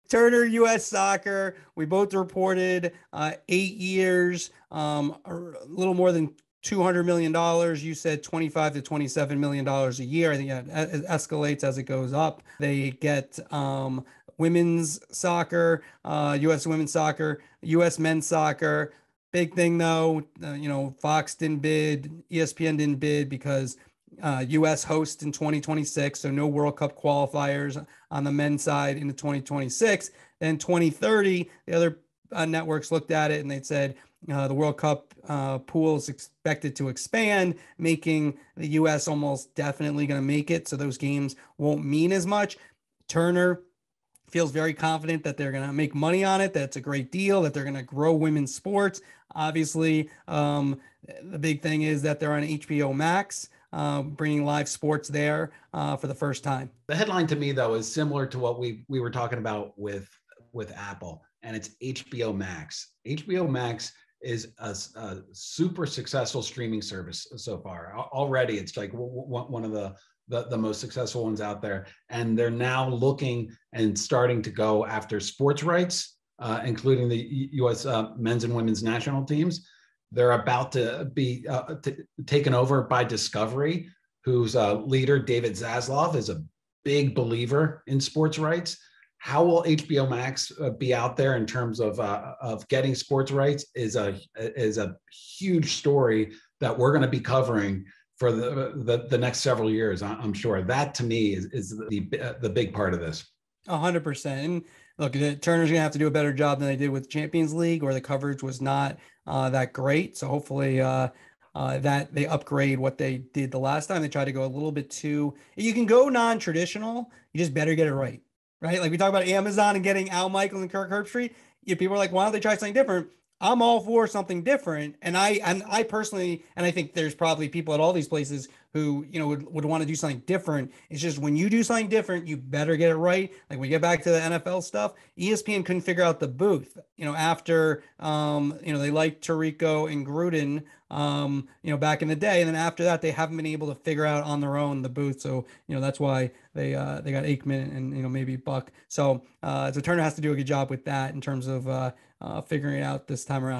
Turner, U.S. Soccer. We both reported 8 years, a little more than $200 million. You said $25 to $27 million a year. I think it escalates as it goes up. They get women's soccer, U.S. women's soccer, U.S. men's soccer. Big thing though, Fox didn't bid, ESPN didn't bid because U.S. hosts in 2026, so no World Cup qualifiers on the men's side into 2026. Then 2030, the other networks looked at it and they said the World Cup pool is expected to expand, making the U.S. almost definitely going to make it. So those games won't mean as much. Turner feels very confident that they're going to make money on it, that it's a great deal, that they're going to grow women's sports. Obviously, the big thing is that they're on HBO Max, bringing live sports there for the first time. The headline to me, though, is similar to what we were talking about with Apple, and it's HBO Max. HBO Max is a super successful streaming service so far. Already, it's like one of the most successful ones out there. And they're now looking and starting to go after sports rights, including the U.S. Men's and women's national teams. They're about to be taken over by Discovery, whose leader, David Zaslav, is a big believer in sports rights. How will HBO Max be out there in terms of getting sports rights is a huge story that we're going to be covering for the next several years. I'm sure that to me is the big part of this. 100%. And look, Turner's gonna have to do a better job than they did with Champions League, where the coverage was not that great. So hopefully that they upgrade what they did the last time. They tried to go a little bit too. You can go non-traditional. You just better get it right, right? Like we talk about Amazon and getting Al Michaels and Kirk Herbstreit. People are like, why don't they try something different? I'm all for something different. And I personally, and I think there's probably people at all these places who, would want to do something different. It's just when you do something different, you better get it right. Like we get back to the NFL stuff, ESPN couldn't figure out the booth, after, they liked Tirico and Gruden, back in the day. And then after that, they haven't been able to figure out on their own the booth. So, that's why they got Aikman and, maybe Buck. So Turner has to do a good job with that in terms of figuring it out this time around.